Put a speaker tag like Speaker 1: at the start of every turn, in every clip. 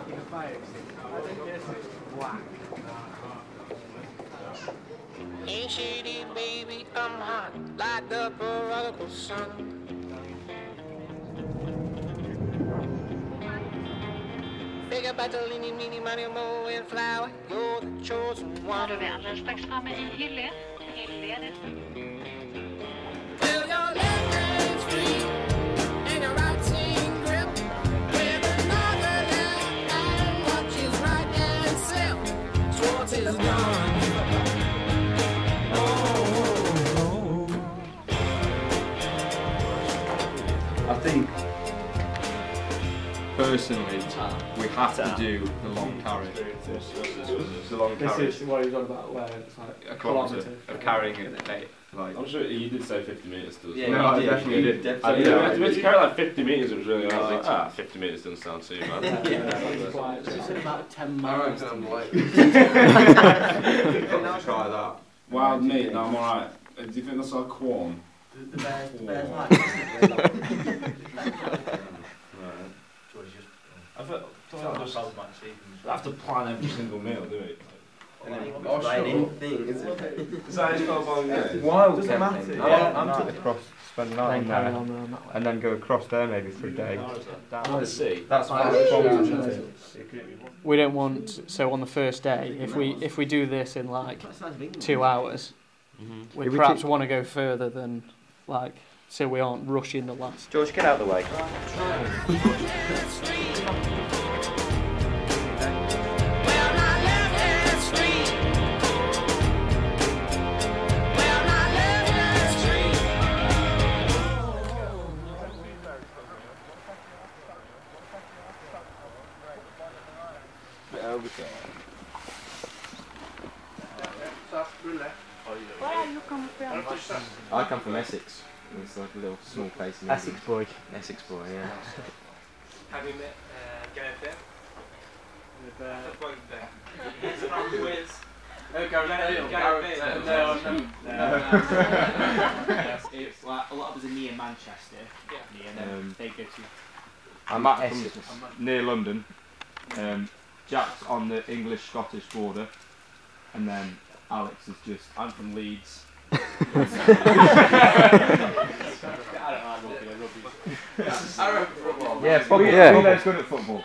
Speaker 1: Ain't shady, baby, I'm hot like the prodigal son. Bigger battle, meeny, money, mo, and flower. You're the chosen one.
Speaker 2: Då är vi alldeles strax framme i Hille. Hille är det.
Speaker 1: Well, your left hand's free and your right's in grip. With another left hand, watches right and slip. Schwartz is gone.
Speaker 3: I think personally we have to do the long carry. The long carry.
Speaker 4: This is what he's on about, where it's like
Speaker 3: a kilometre of carrying it. Like,
Speaker 5: I'm sure you did say 50 metres.
Speaker 3: Yeah, no, I definitely did.
Speaker 5: To carry like 50 metres, it was really hard. Like, 50 metres doesn't sound too bad.
Speaker 4: It's about 10 miles.
Speaker 3: I'm like, try that.
Speaker 5: Wild meat, no, I'm alright. Do you think that's like corn?
Speaker 6: The bear's like
Speaker 5: I have to plan every single meal, do we?
Speaker 6: thing, isn't it?
Speaker 5: Is that his whole
Speaker 3: Wild
Speaker 4: doesn't matter.
Speaker 3: I'm across, spend the night on there, and then go across there maybe for a day.
Speaker 5: Down the sea.
Speaker 3: That's what
Speaker 4: We don't want, so on the first day, if we do this in like 2 hours, we perhaps want to go further than like, so we aren't rushing the last.
Speaker 6: George, get out of the way.
Speaker 2: Where are you coming from?
Speaker 6: I come from Essex. It's like a little small place in
Speaker 4: Essex
Speaker 6: England.
Speaker 4: boy.
Speaker 6: Essex boy, yeah.
Speaker 7: Have you met Gareth there?
Speaker 8: It's like a lot of us are near Manchester. They go to.
Speaker 6: I'm at Essex.
Speaker 3: near London. Jack's on the English-Scottish border, and then Alex is just.
Speaker 5: I'm from Leeds.
Speaker 3: Yeah, football. Yeah. Who's good at football?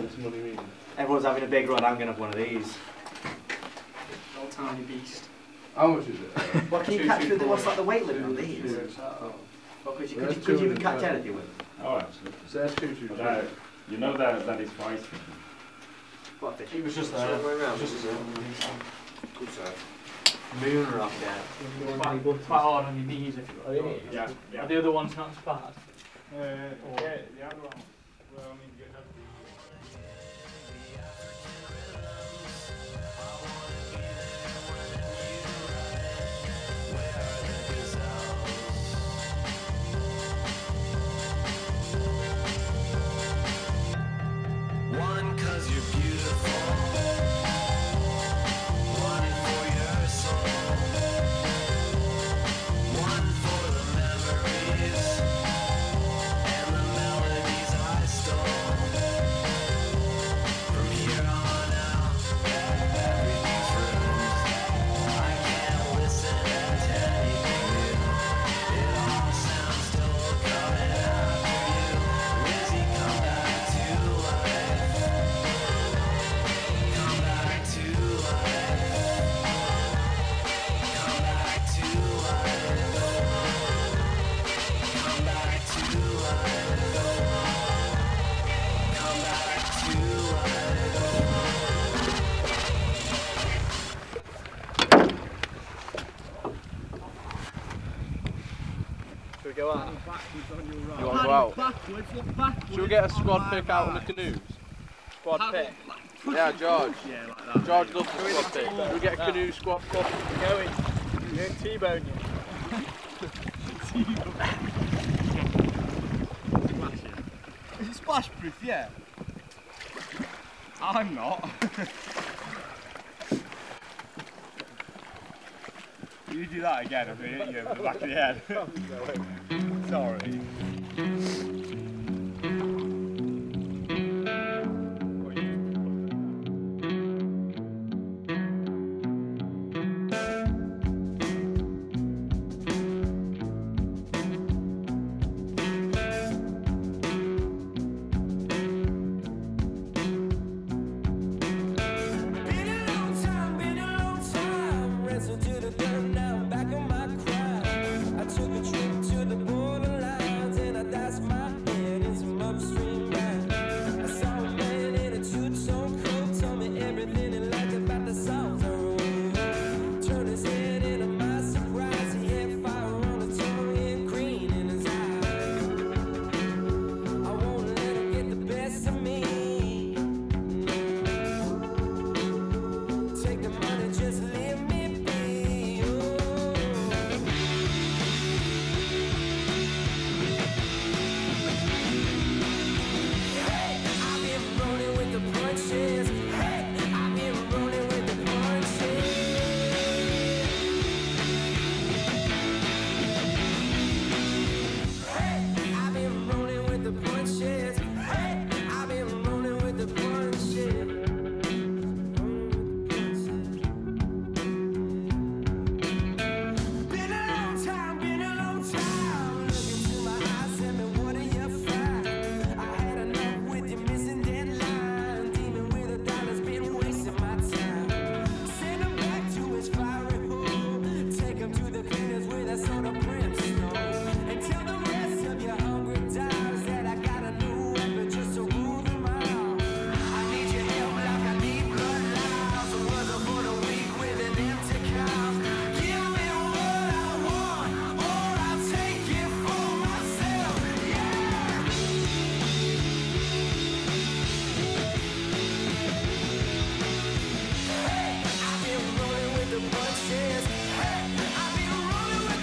Speaker 8: Everyone's having a big run, I'm going to have one of these.
Speaker 4: Old tiny beast.
Speaker 9: How much is it?
Speaker 10: What can you catch with what's like the weight limit on these? Or could you even catch anything with them?
Speaker 5: Oh, absolutely.
Speaker 9: So that's 223.
Speaker 5: You know that is pricey.
Speaker 10: What fish?
Speaker 4: It was just there.
Speaker 10: Good sir. Moon rock, yeah.
Speaker 4: Quite hard on your knees if you like.
Speaker 5: Yeah.
Speaker 4: Are the other ones not as bad?
Speaker 5: Yeah, the other one. Well, I mean, you have to.
Speaker 1: One, 'cause you're beautiful. One for your soul. One for the memories and the melodies I stole. From here on out, everything's ruined. I can't listen to anything new. It all sounds dull coming after you. Lizzie, come back to life. Come back to life. Come back to life. Come back to life. Come back to life.
Speaker 4: Should we go out?
Speaker 9: You want to go out? Should we get a squad pick out on the canoes?
Speaker 4: Squad pick.
Speaker 9: Yeah, George. George loves the squad pick. Should we get a canoe squad pick?
Speaker 4: Going. You're going T-bone you.
Speaker 9: Is it splash proof? Yeah. I'm not. You do that again, I'm going to hit you over the back of the head. Sorry.
Speaker 1: Been a long time, wrestled to the dirt, now I'm back on my cry. I took a trip to the borderlines and I dashed my head in some upstream ride. I saw a man in a two-tone coat, told me everything he liked about the songs I wrote. Turned his head into my surprise, he had fire on his tongue and green in his eyes. I won't let him get the best of me. Take the money, just leave me be. Oh. Hey, I've been rolling with the punches. Hey, I've been rolling with the punches. Hey, I've been rolling with the punches. Hey, I've been rolling with the punches. Been a long time, look into my eyes, tell me what do you find? I had enough with your missing deadline, demon with a dollar's been wasting my time. Send him back to his fiery hole, take him to the cleaners with a sort of brimstone, and tell the rest of your hungry dogs that I got a new weapon just to rule them out. I need your help like I need blood louse, a wasn't for the weak with an empty cows. Give me what I want, or I'll take it for myself. Yeah. Hey, I've been rolling with the punches. Hey, I've been rolling with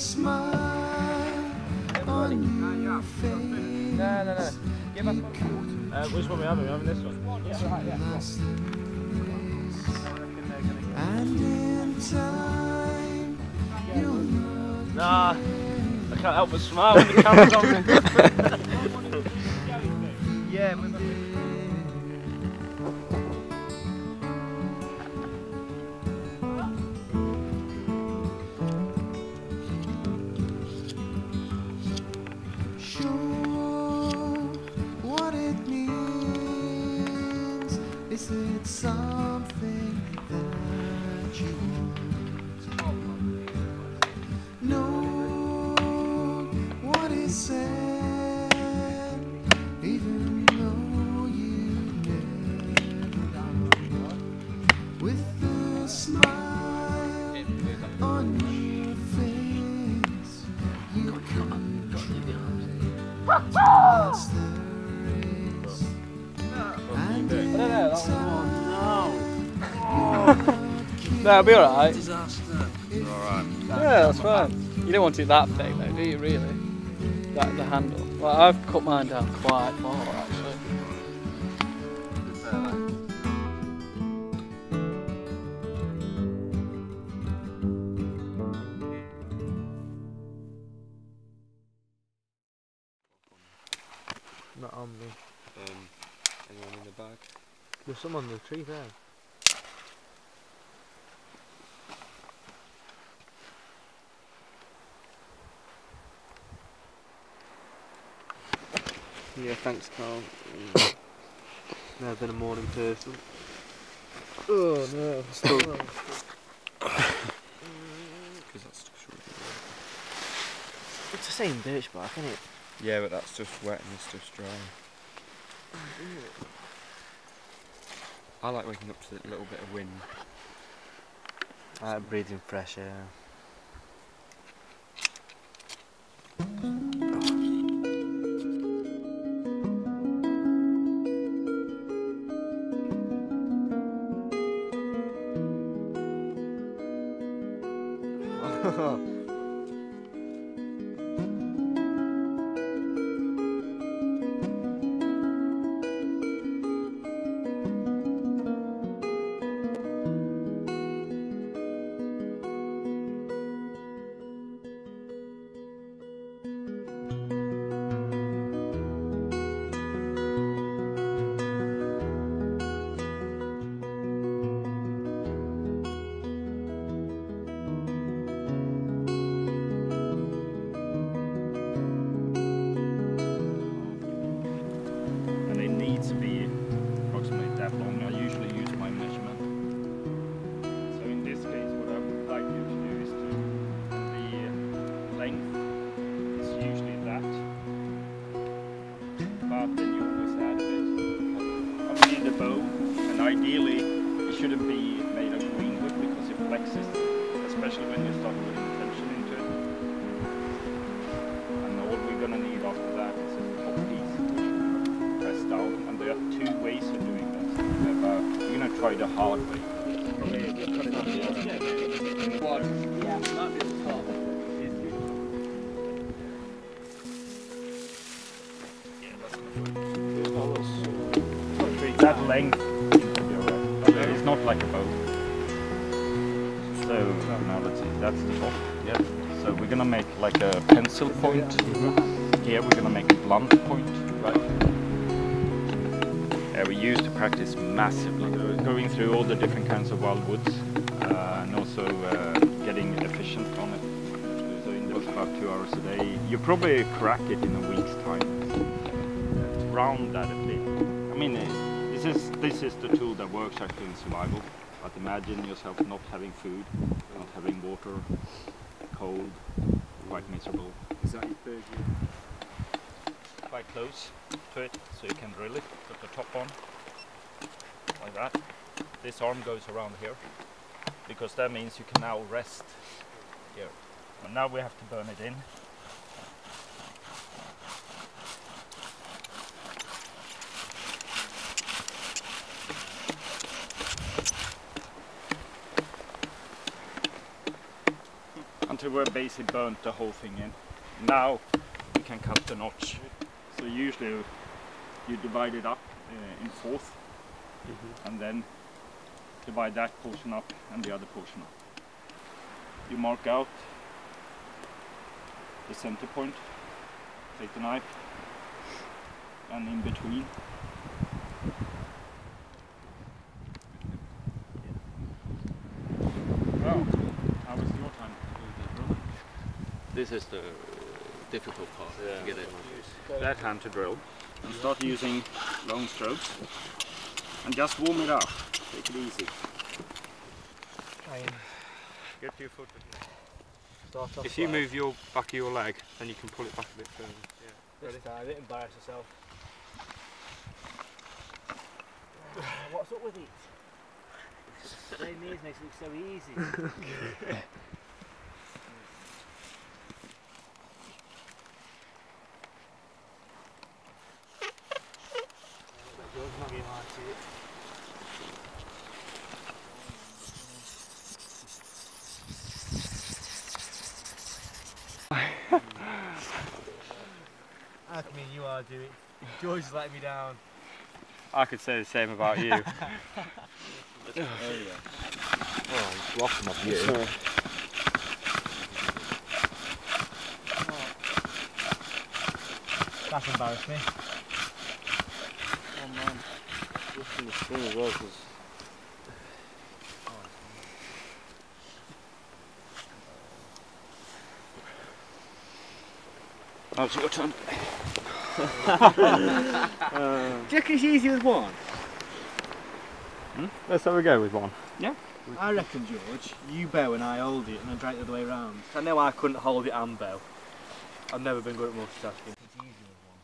Speaker 1: smile on your face.
Speaker 9: No. Give us which one we having? We're having this one.
Speaker 1: And in time, you'll know.
Speaker 9: Nah, I can't help but smile when the camera's on me. Yeah, we're
Speaker 1: Is it something that you want? Know what is said, even though you never know. With a smile on your face, you can pass the race. And
Speaker 4: No, it'll be alright.
Speaker 9: alright.
Speaker 4: Yeah, that's fine. You don't want it that thick though, do you really? Like the handle. Well, I've cut mine down quite far actually.
Speaker 9: Not on me.
Speaker 6: Anyone in the bag?
Speaker 9: There's some on the tree there.
Speaker 6: Yeah, thanks, Carl.
Speaker 9: Never been a morning person.
Speaker 6: Oh no. Still. Because that's just really
Speaker 10: It's the same birch bark, isn't it?
Speaker 6: Yeah, but that's just wet and this stuff's dry. I like waking up to a little bit of wind.
Speaker 10: I like breathing fresh air.
Speaker 9: Ideally, it shouldn't be made of green wood because it flexes, especially when you start putting tension into it. And all we're going to need after that is a top piece which will press down. And there are two ways of doing this. We're going to try the hard way. That length is not like a bow. So now let's see, that's the top. Yeah. So we're gonna make like a pencil point. Here we're gonna make a blunt point. Right. We used to practice massively, going through all the different kinds of wild woods, and also getting efficient on it. So it was about 2 hours a day. You probably crack it in a week's time. Round that a bit. I mean. This is the tool that works actually in survival. But imagine yourself not having food, not having water, cold, quite miserable.
Speaker 6: Is that your third year?
Speaker 9: Quite close to it, so you can drill it. Put the top on, like that. This arm goes around here, because that means you can now rest here. And now we have to burn it in. until we're basically burnt the whole thing in. Now we can cut the notch. So usually you divide it up in fourth, and then divide that portion up and the other portion up. You mark out the center point, take the knife, and in between. Well, how was your time?
Speaker 5: This is the difficult part to get it.
Speaker 9: That hand to drill, and start using long strokes, and just warm it up. Take it easy. Get your foot.
Speaker 7: If you move your back of your leg, then you can pull it back a bit further.
Speaker 10: This time, I didn't embarrass yourself. What's up with it? Saying these makes it look so easy. How come you are doing? George's letting me down.
Speaker 7: I could say the same about you.
Speaker 6: Oh, it's blocking off you.
Speaker 10: That's embarrassed me.
Speaker 6: Oh man, lifting the spoon as well, because
Speaker 9: How's your turn?
Speaker 10: Do you reckon it's easy with one?
Speaker 7: Let's have a go with one.
Speaker 9: Yeah.
Speaker 10: I reckon, George, you bow and I hold it and then drag it the other way round. I know I couldn't hold it and bow. I've never been good at multitasking. It's easy with one.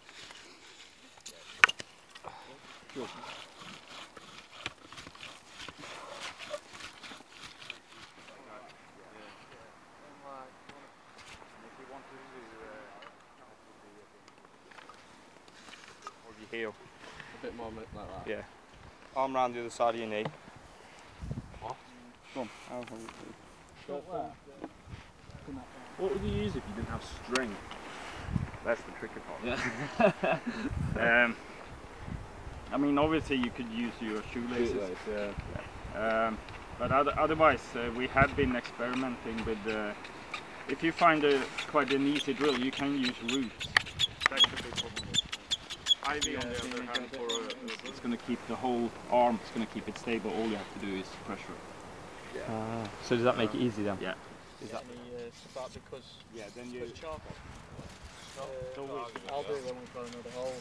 Speaker 7: Heel.
Speaker 6: a bit more like that.
Speaker 7: Yeah. Arm round the other side of your knee.
Speaker 6: What?
Speaker 7: Come on. I'll hold it.
Speaker 9: What would you use if you didn't have string? That's the tricky part.
Speaker 6: Yeah.
Speaker 9: I mean, obviously you could use your shoelaces.
Speaker 6: Yeah.
Speaker 9: But otherwise, we have been experimenting with. If you find quite an easy drill, you can use roots. That's the big problem. Ivy, on the other hand, it's going to keep the whole arm. It's going to keep it stable. All you have to do is pressure it.
Speaker 6: Yeah.
Speaker 7: So does that make it easy then?
Speaker 9: Yeah.
Speaker 4: Is that any start because
Speaker 9: then you.
Speaker 4: charcoal?
Speaker 9: No,
Speaker 4: I'll do it when we've got another hole.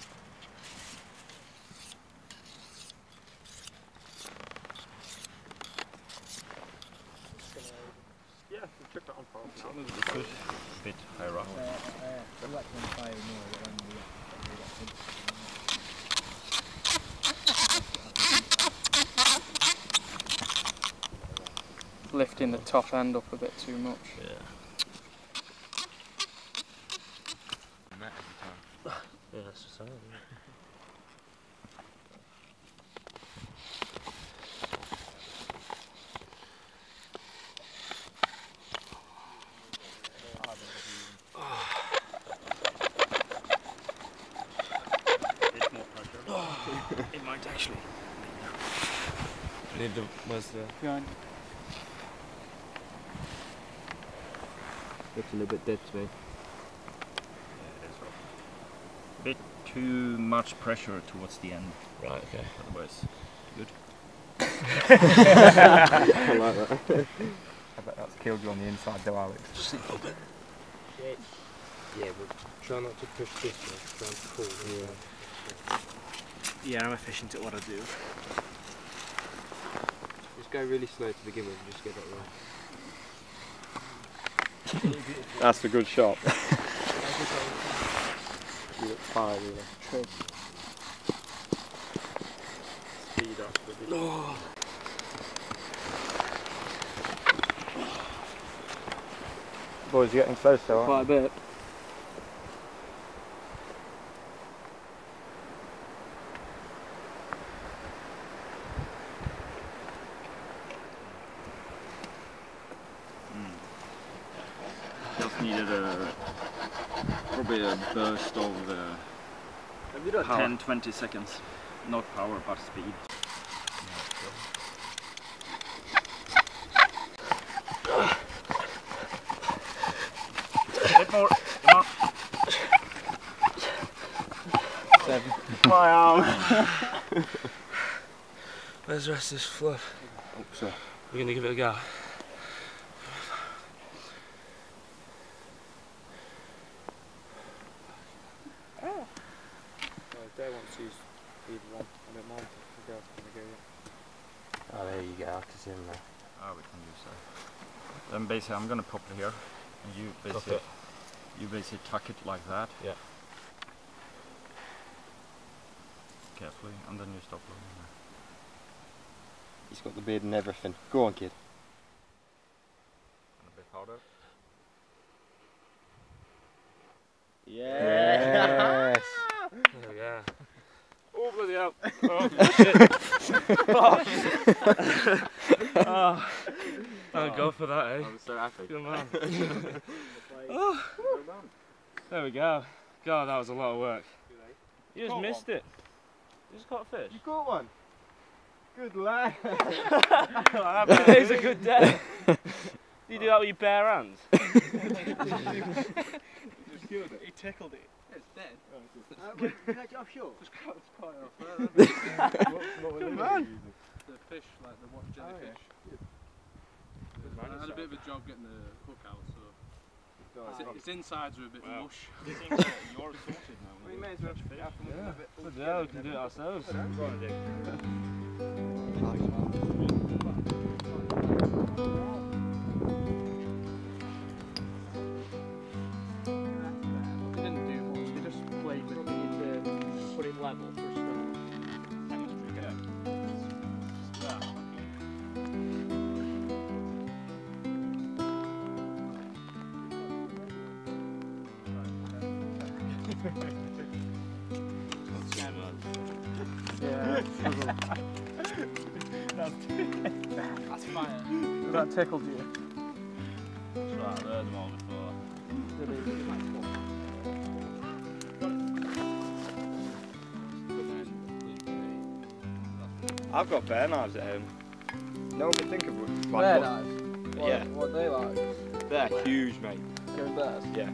Speaker 9: Yeah, we took that on fire.
Speaker 5: A bit higher up.
Speaker 4: Lifting the top end up a bit too much.
Speaker 5: Yeah. Yeah, that's the same.
Speaker 9: It might actually.
Speaker 5: Where's the?
Speaker 4: Behind.
Speaker 6: Looks a little bit dead to me.
Speaker 9: A bit too much pressure towards the end.
Speaker 5: Right, okay.
Speaker 9: Otherwise, good.
Speaker 6: I like that.
Speaker 7: I bet that's killed you on the inside though, Alex.
Speaker 5: Just a little bit.
Speaker 7: Yeah, but try not to push this way, try and pull.
Speaker 6: Yeah.
Speaker 10: Yeah, I'm efficient at what I do.
Speaker 6: Just go really slow to begin with and just get it right.
Speaker 7: That's a good shot.
Speaker 6: You look tired, really.
Speaker 7: Speed up with it.
Speaker 6: Oh.
Speaker 7: Boys, you're getting closer, aren't
Speaker 6: Quite a bit.
Speaker 9: just needed probably a burst of 10-20 seconds. Not power, but speed. A bit more. Come on.
Speaker 10: 7.
Speaker 9: My arm.
Speaker 7: Where's the rest of this fluff?
Speaker 9: Oh, so.
Speaker 7: We're gonna give it a go.
Speaker 6: They want to use either one a bit more. The girls are going to go.
Speaker 7: Oh, there you go. I can see them there.
Speaker 9: Oh, we can use that. Then basically, I'm gonna pop it here, and you basically tuck it like that.
Speaker 7: Yeah.
Speaker 9: Carefully, and then you stop rolling there.
Speaker 6: He's got the beard and everything. Go on, kid.
Speaker 9: And a bit harder.
Speaker 6: Yes.
Speaker 7: There we go.
Speaker 9: Oh, bloody hell.
Speaker 7: Oh, I'll go for that, eh?
Speaker 6: I'm so happy.
Speaker 7: Good man. Oh. There we go. God, that was a lot of work. You just missed it. You just caught a fish.
Speaker 6: You caught one. Good lad.
Speaker 7: Today's a good day. Do you do that with your bare hands?
Speaker 10: He tickled it. It's dead.
Speaker 6: Did you catch it offshore?
Speaker 10: Just cut it off there.
Speaker 6: Good man.
Speaker 10: The fish, like the what jellyfish. I had a bit of a job getting the hook out, so its insides are a bit mush.
Speaker 9: You're sorted now.
Speaker 6: We may as well have to
Speaker 7: Yeah. Bloody hell, we can do it ourselves.
Speaker 4: They didn't do much, they just played with me to put it level for a start. Yeah,
Speaker 10: That's fire.
Speaker 4: that tickled you.
Speaker 7: That's right, I've heard them all before.
Speaker 6: I've got bear knives at home. No one can think of one.
Speaker 4: Bear knives?
Speaker 6: Yeah.
Speaker 4: What they like?
Speaker 6: They're huge, mate.
Speaker 4: Going bears?
Speaker 6: Yeah.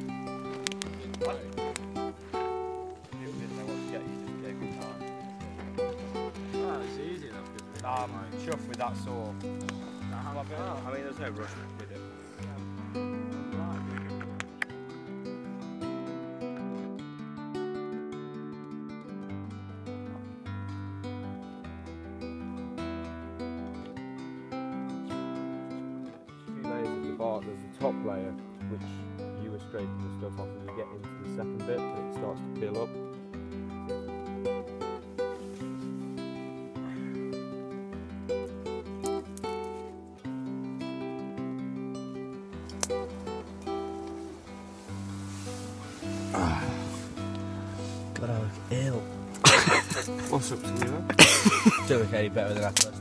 Speaker 10: Oh, it's easy enough.
Speaker 6: I'm chuffed with that saw. I mean, there's no rush with it. There's the top layer, which you were scraping the stuff off, and you get into the second bit, and it starts to peel up.
Speaker 7: But I look ill.
Speaker 10: What's up, Steve?
Speaker 7: Don't look any better than that first.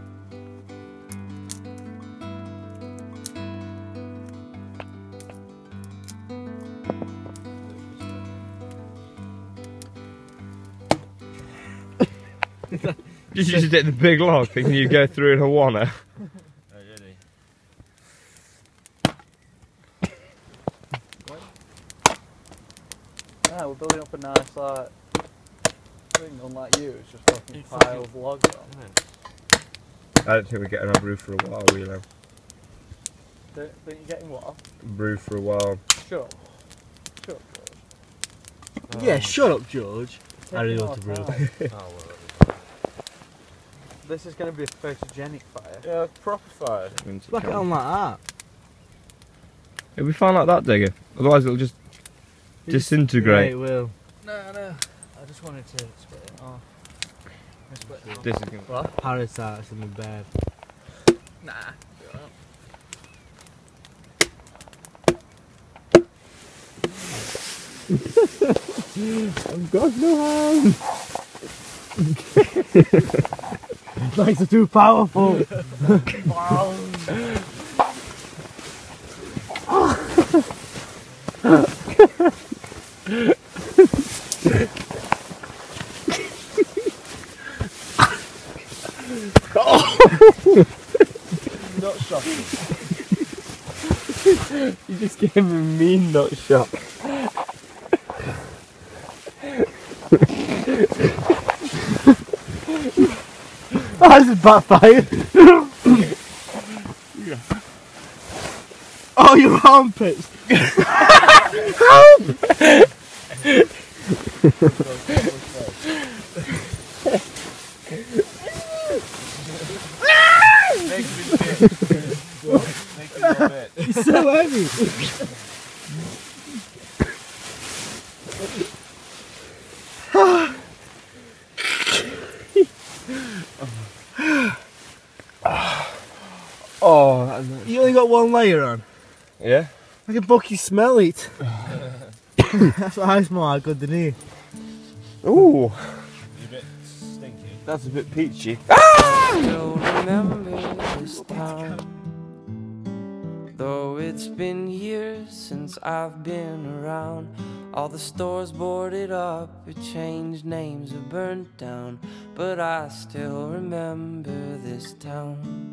Speaker 6: Did you just hit the big log thinking you go through in Hawana?
Speaker 7: Oh, did he?
Speaker 4: Yeah, we're building up a nice thing, unlike you, it's just fucking pile of logs on.
Speaker 6: I don't think we're getting a brew for a while, Wheelo.
Speaker 4: Think you're getting what?
Speaker 6: Brew for a while.
Speaker 4: Shut up. Shut up, George.
Speaker 7: Yeah, shut up, George. I really
Speaker 4: Taking
Speaker 7: want to
Speaker 4: our
Speaker 7: brew.
Speaker 4: time.
Speaker 7: Oh, well.
Speaker 4: This is going to be a photogenic fire.
Speaker 7: Yeah, proper fire.
Speaker 6: It's
Speaker 7: Like it on like that.
Speaker 6: It'll be fine like that, Digger. Otherwise it'll just disintegrate.
Speaker 7: Yeah, it will.
Speaker 4: No. I just wanted to split it off. Split it off.
Speaker 6: This is gonna...
Speaker 4: What?
Speaker 7: Parasites in the bed.
Speaker 4: Nah.
Speaker 6: I've got no hands!
Speaker 7: Legs are too powerful.
Speaker 10: Not shocking.
Speaker 6: You just gave him a mean nut shot. Oh, this is backfired.
Speaker 10: Oh, your armpits!
Speaker 6: Help!
Speaker 10: It's so heavy.
Speaker 6: Oh, that's nice.
Speaker 10: You only got one layer on.
Speaker 6: Yeah?
Speaker 10: I can book you smell it. That's what I smell like good than you.
Speaker 6: Ooh.
Speaker 7: You're a bit stinky.
Speaker 6: That's a bit peachy.
Speaker 1: Still remember this town, though it's been years since I've been around. All the stores boarded up, it changed names or burnt down, but I still remember this town.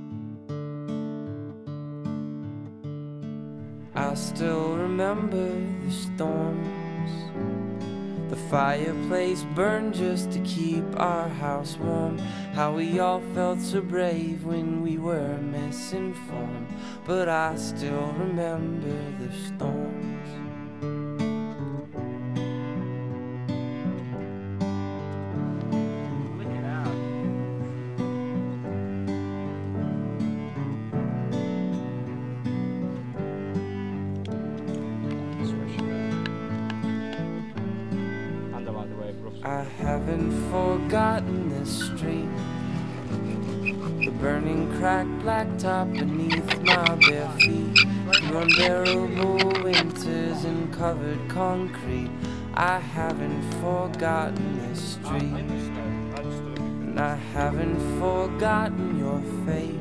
Speaker 1: I still remember the storms. The fireplace burned just to keep our house warm. How we all felt so brave when we were misinformed. But I still remember the storms. I haven't forgotten this street, the burning cracked blacktop beneath my bare feet, through unbearable winters and covered concrete. I haven't forgotten this street, and I haven't forgotten your face.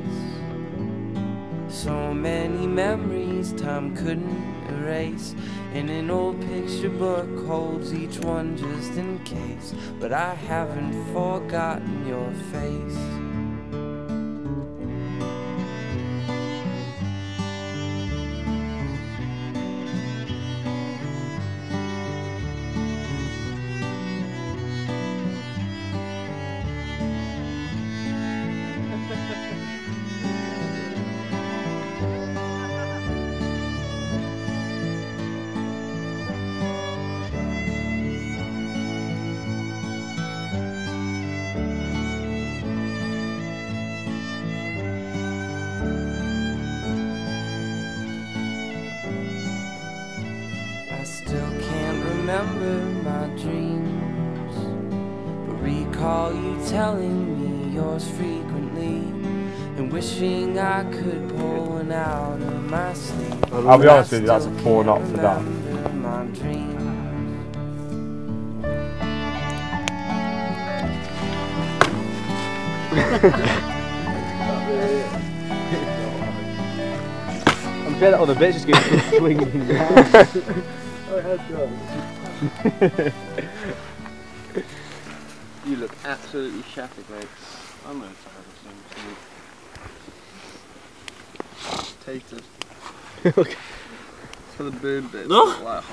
Speaker 1: So many memories time couldn't erase, and an old picture book holds each one just in case. But I haven't forgotten your face. I still can't remember my dreams, but recall you telling me yours frequently, and wishing I could pull one out of my sleeve.
Speaker 6: I'll be honest with you, that's a 4 knots for that.
Speaker 1: My dreams.
Speaker 6: I'm sure that other bit's just going to swing in down.
Speaker 10: Oh, it has gone.
Speaker 6: You look absolutely shattered, mate.
Speaker 7: I'm going to try this thing.
Speaker 10: Taste it. Look. It's for the burn bit. Wow.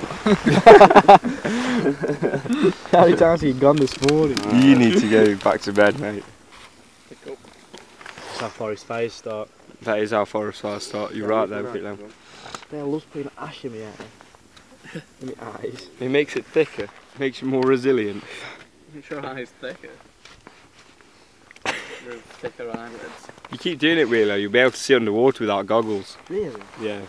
Speaker 6: How many times have you gone this morning?
Speaker 9: You need to go back to bed, mate.
Speaker 10: That's how Forest fires start.
Speaker 9: That is how forest fires start. You're right there, Whitlam.
Speaker 10: I love putting ash in my eye. In my eyes.
Speaker 9: It makes it thicker, makes you more resilient.
Speaker 4: Your eye's thicker. Your thicker eyelids.
Speaker 9: You keep doing it, Wheeler, you'll be able to see underwater without goggles.
Speaker 10: Really?
Speaker 9: Yeah.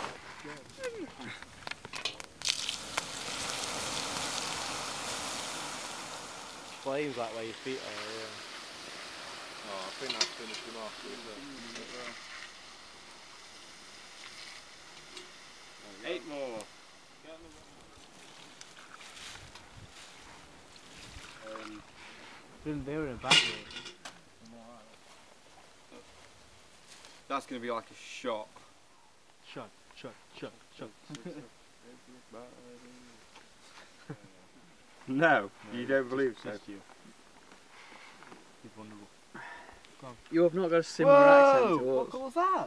Speaker 10: Flames like where your feet are, yeah.
Speaker 7: Oh, I think that's finished him off. Eight more.
Speaker 10: They were in back there.
Speaker 3: That's going to be like a shot.
Speaker 10: Shot.
Speaker 6: No, you don't believe so.
Speaker 10: He's vulnerable.
Speaker 4: You have not got a similar accent to us.
Speaker 10: What was that?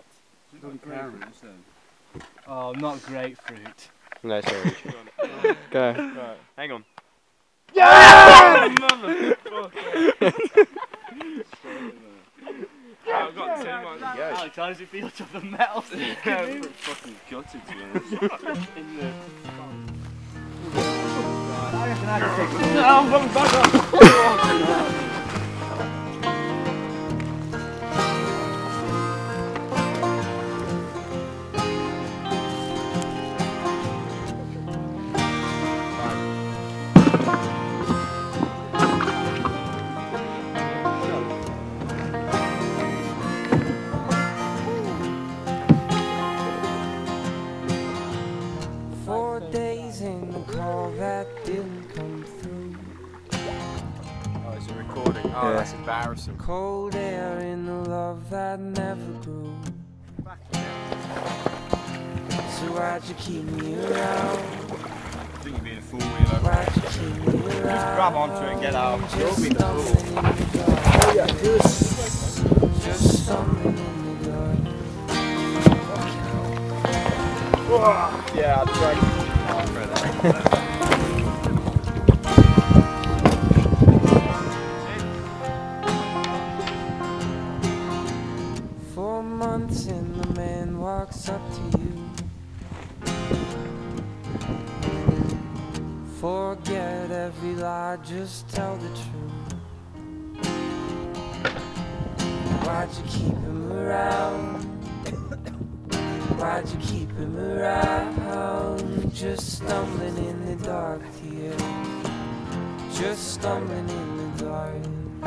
Speaker 10: Oh, not grapefruit.
Speaker 6: No, sorry. Go. Right. Hang on.
Speaker 7: Yeah! I've got 2 months.
Speaker 10: Alex, how does it feel to the metal?
Speaker 7: I'm fucking gutted, to be honest. In the...
Speaker 10: I'm coming back up.
Speaker 1: 4 days in the call that didn't come through.
Speaker 6: Oh, it's a recording. Oh, yeah. That's embarrassing.
Speaker 1: Cold air in the love that never grew. So why'd you keep me around?
Speaker 6: I think you're being a fool, Wheeler.
Speaker 1: Why'd you keep me around?
Speaker 6: Just grab onto it and get out. You're being a fool.
Speaker 1: Just stumbling in the dark.
Speaker 6: Yeah, I'll drag you.
Speaker 1: For months and the man walks up to you. Forget every lie, just tell the truth. Why'd you keep him around? Why'd you keep him around? Just stumbling in the dark here. Just stumbling in the dark.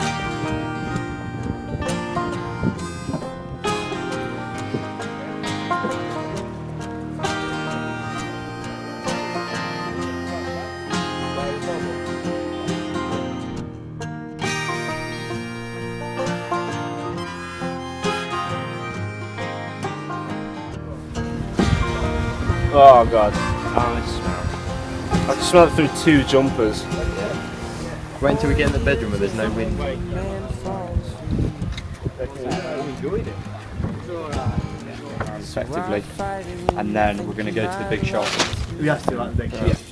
Speaker 7: Oh god. Oh, it smells. I just smelled it through 2 jumpers.
Speaker 6: Wait until we get in the bedroom where there's no wind. Effectively. And then we're going to go to the big shop.
Speaker 10: We have to do like the big shop.
Speaker 6: Yeah.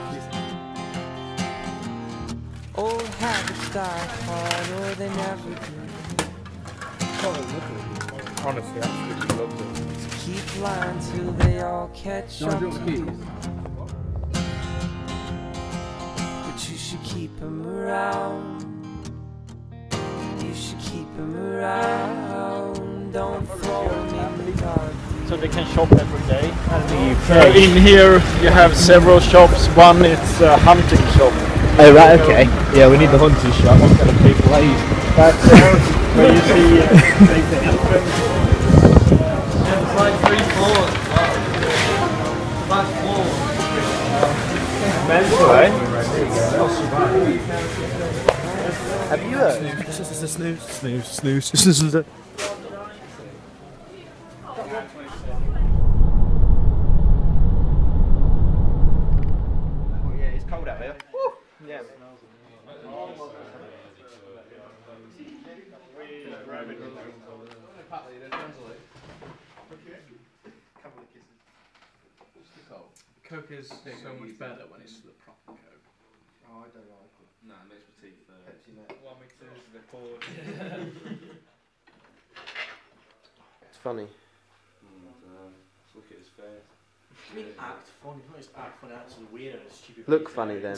Speaker 1: Old habits die hard or they never do.
Speaker 6: Honestly, I absolutely love it.
Speaker 1: Keep lying till they all catch up to you. But you should keep him around. You should keep him around. Don't throw him in the dark.
Speaker 11: So they can shop every day in the UK. In here you have several shops. One is a hunting shop.
Speaker 6: Oh right, okay. Yeah, we need the hunting shop.
Speaker 11: What kind of people are you? That's where you see the elephants.
Speaker 8: It's like 3 floors. Wow. 5 floors.
Speaker 11: Men's way.
Speaker 10: Have you heard? Snooze.
Speaker 6: Oh yeah, it's cold out here. Woo! Yeah.
Speaker 4: Coke is so much better when it's the proper Coke.
Speaker 5: Oh, I don't like it. No, it makes my teeth Pepsi Net.
Speaker 4: Want me to record?
Speaker 6: It's funny.
Speaker 5: Let's look at his face.
Speaker 10: I mean, act funny. Not just act funny, actually weird and stupid.
Speaker 6: Look funny then.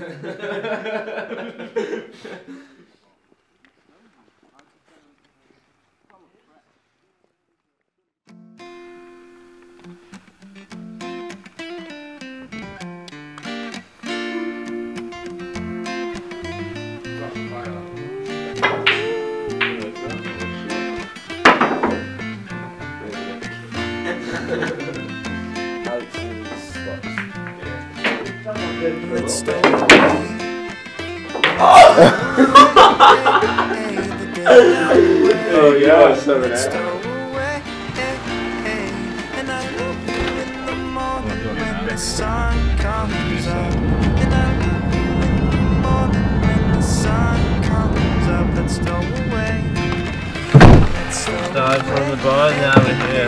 Speaker 7: Oh yeah, 7 hours.
Speaker 1: the sun comes up. And I love you in the morning when the sun comes up. Let's go away.
Speaker 10: Start from the bar, now we're here.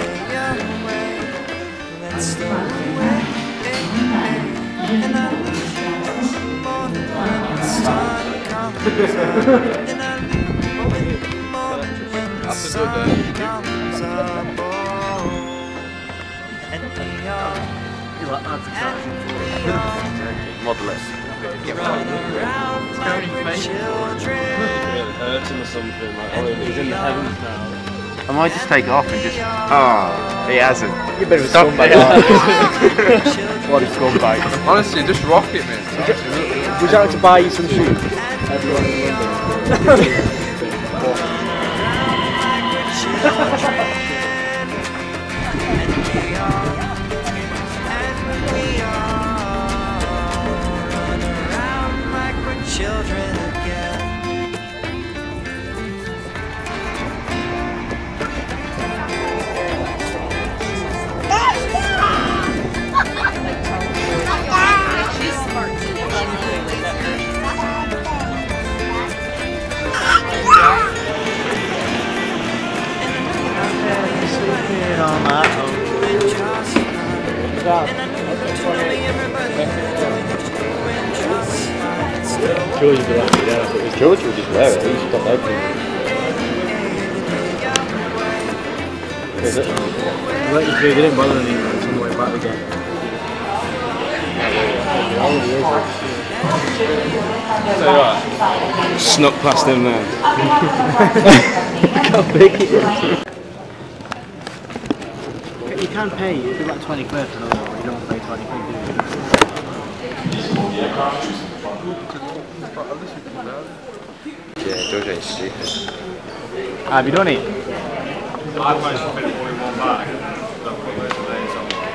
Speaker 1: Let's go away. And I love you in the morning when the sun comes up. And I love you in the morning when the sun comes up. And we are,
Speaker 5: Modelless.
Speaker 1: running around like we're children.
Speaker 5: Really hurts him or something. Like, he's in the heavens now.
Speaker 12: I might just take it off and just. Oh, he hasn't.
Speaker 10: You better
Speaker 12: stop
Speaker 10: scumbag.
Speaker 12: What a scumbag.
Speaker 13: Honestly, just rock it, man.
Speaker 10: Would you like to buy you some shoes?
Speaker 1: Children again.
Speaker 10: George would be like, yeah, but if George would just wear it, he's got open. Is it? Let you through, they didn't bother anything, it's on the way back again.
Speaker 5: Tell you what, snuck past him there.
Speaker 10: Look how big it is. You can pay, it'd be like 20 quid for another one, you don't want to pay 20 quid, do you?
Speaker 12: Yeah, George ain't stupid.
Speaker 10: Have you done it?
Speaker 9: I managed to fit 41 back. I've put loads of days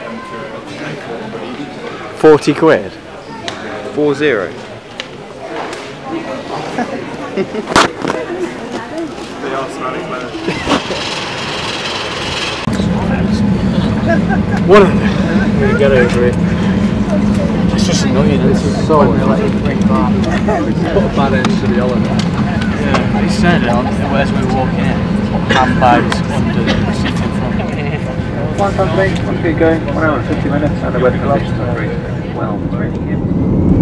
Speaker 9: on.
Speaker 10: 40 quid?
Speaker 12: 4-0.
Speaker 9: They are smelling better.
Speaker 10: Whatever. I'm going to get over it. It's just annoying, this is so like bring back. Put a bad end to the holiday. Yeah, he said it as we were walking in. Handbags under the seat in front.
Speaker 14: One time thing, one keep going, 1 hour and 50 minutes, and the weather conditions are very well, it's raining here.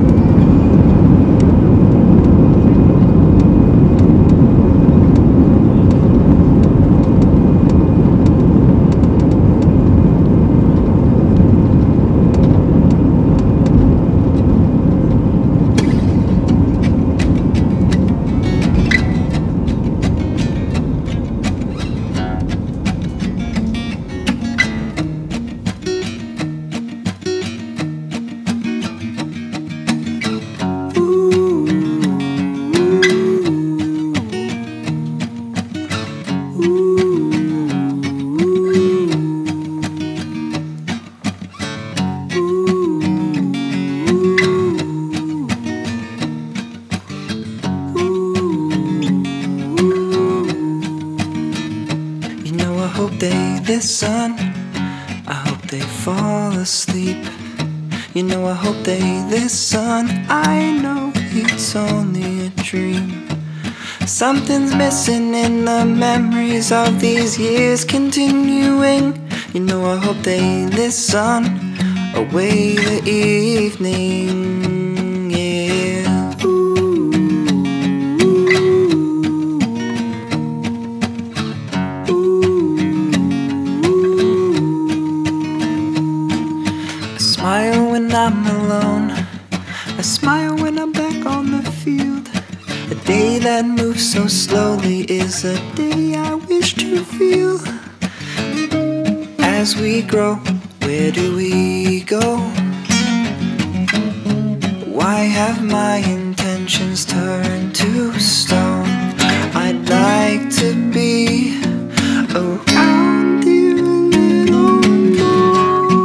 Speaker 14: Sun, I hope they fall asleep. You know I hope they listen. I know it's only a dream. Something's missing in the memories of these years continuing. You know I hope they listen. Away the evening, yeah. I'm alone. I smile when I'm back on the field. A day that moves so slowly is a day I wish to feel. As we grow, where do we go? Why have my intentions turned to stone? I'd like to be around here a little more.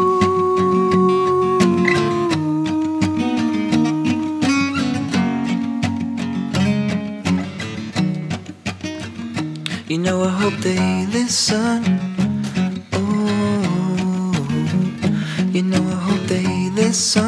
Speaker 14: You know I hope they listen. Oh, you know I hope they this song.